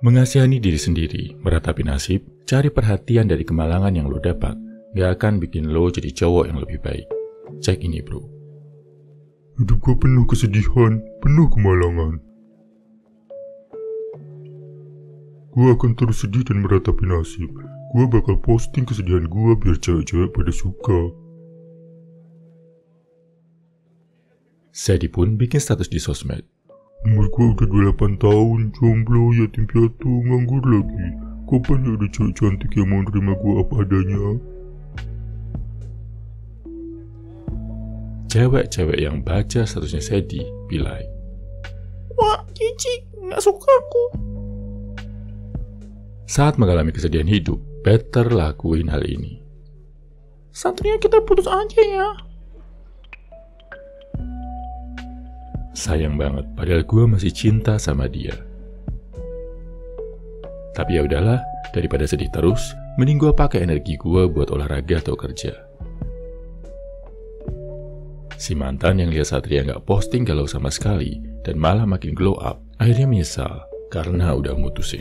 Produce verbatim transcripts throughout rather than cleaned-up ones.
Mengasihani diri sendiri, meratapi nasib, cari perhatian dari kemalangan yang lo dapat, gak akan bikin lo jadi cowok yang lebih baik. Cek ini bro. Hidup gue penuh kesedihan, penuh kemalangan. Gue akan terus sedih dan meratapi nasib. Gue bakal posting kesedihan gue biar cewek-cewek pada suka. Sadie pun bikin status di sosmed. Umur gue udah dua puluh delapan tahun, jomblo, yatim piatu, nganggur lagi. Kapan ya ada cewek cantik yang mau nerima gue apa adanya? Cewek-cewek yang baca statusnya Sadie bilang, "Wah, cicik, gak suka aku." Saat mengalami kesedihan hidup, better lakuin hal ini. "Satria, kita putus aja ya." Sayang banget, padahal gue masih cinta sama dia. Tapi ya udahlah, daripada sedih terus, mending gue pakai energi gue buat olahraga atau kerja. Si mantan yang lihat Satria nggak posting galau sama sekali dan malah makin glow up, akhirnya menyesal karena udah mutusin.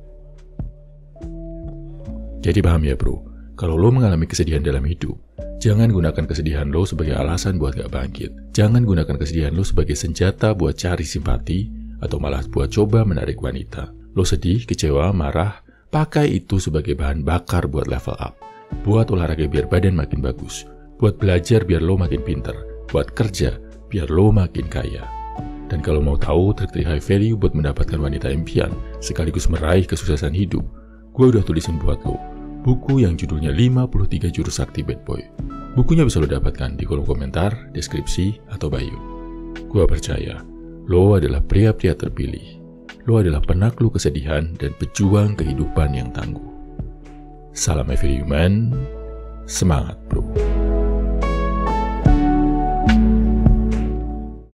Jadi paham ya bro, kalau lo mengalami kesedihan dalam hidup, jangan gunakan kesedihan lo sebagai alasan buat gak bangkit. Jangan gunakan kesedihan lo sebagai senjata buat cari simpati, atau malah buat coba menarik wanita. Lo sedih, kecewa, marah, pakai itu sebagai bahan bakar buat level up. Buat olahraga biar badan makin bagus. Buat belajar biar lo makin pinter. Buat kerja biar lo makin kaya. Dan kalau mau tahu trik-trik high value buat mendapatkan wanita impian, sekaligus meraih kesuksesan hidup, gue udah tulisin buat lo buku yang judulnya lima puluh tiga Jurus Sakti Bad Boy. Bukunya bisa lo dapatkan di kolom komentar, deskripsi, atau bio. Gua percaya, lo adalah pria-pria terpilih. Lo adalah penakluk kesedihan dan pejuang kehidupan yang tangguh. Salam Every Human, semangat bro.